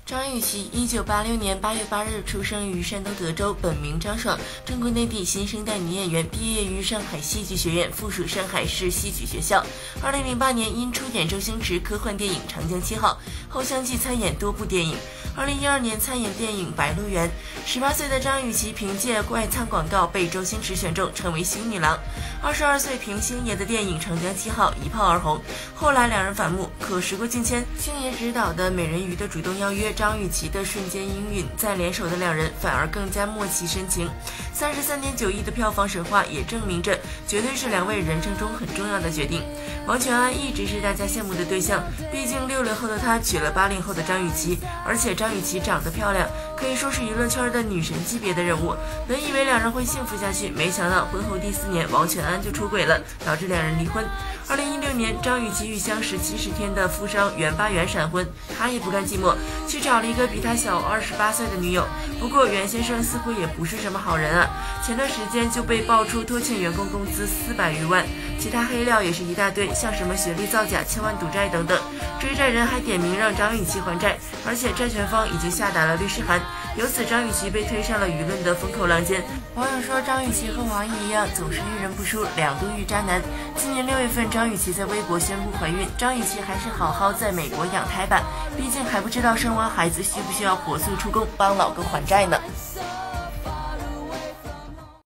张雨绮，1986年8月8日出生于山东德州，本名张爽，中国内地新生代女演员，毕业于上海戏剧学院，附属上海市戏曲学校。2008年因出演周星驰科幻电影《长江7号》后，相继参演多部电影。2012年参演电影《白鹿原》。18岁的张雨绮凭借外参广告被周星驰选中，成为新女郎。22岁凭星爷的电影《长江7号》一炮而红，后来两人反目。可时过境迁，星爷执导的《美人鱼》的主动邀约，张雨绮的瞬间应允，再联手的两人反而更加默契深情。33.9亿的票房神话也证明着，绝对是两位人生中很重要的决定。王全安一直是大家羡慕的对象，毕竟60后的他娶了80后的张雨绮，而且张雨绮长得漂亮，可以说是娱乐圈的女神级别的人物。本以为两人会幸福下去，没想到婚后第4年，王全安就出轨了，导致两人离婚。2016年，张雨绮与相识70天的富商袁巴元闪婚，他也不甘寂寞，去找了一个比他小28岁的女友。不过袁先生似乎也不是什么好人啊，前段时间就被爆出拖欠员工工资400余万，其他黑料也是一大堆，像什么学历造假、千万赌债等等。追债人还点名让张雨绮还债，而且债权方已经下达了律师函，由此张雨绮被推上了舆论的风口浪尖。网友说，张雨绮和王毅一样，总是遇人不淑，2度遇渣男。今年6月份，张雨绮在微博宣布怀孕，张雨绮还是好好在美国养胎吧，毕竟还不知道生完孩子需不需要火速出宫帮老公还债呢。